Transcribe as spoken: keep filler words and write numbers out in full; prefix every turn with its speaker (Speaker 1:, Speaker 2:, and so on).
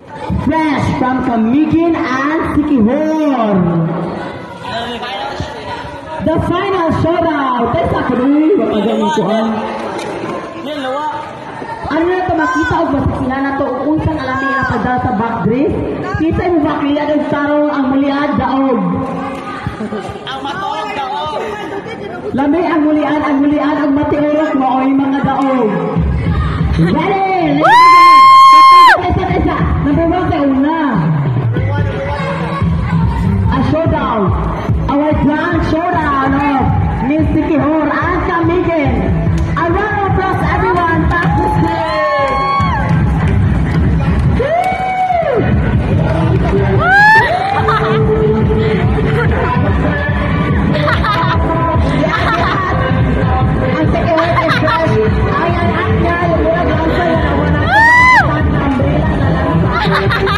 Speaker 1: Fresh from Camiguin and Siquijor. The final showdown. Tesa ko rin. Mapagaling ko ang. Ano na ito makita o masikihan na ito o unsang alamin na padal sa backdrift? Kita mo ba kaya ng tarong ang mulian daog?
Speaker 2: Ang matuog daog.
Speaker 1: Lami ang mulian, ang mulian, ang matiurok mo o yung mga daog. Ready! Tesa, tesa! Number one sa una. A showdown. Our grand showdown of Miss Siquijor and Camiguin. A round of applause everyone. Back to stage. Ang Siquijor is fresh. Ay, ang act niya, yung murag lansa, yung nawanan ko sa umbrella na lang.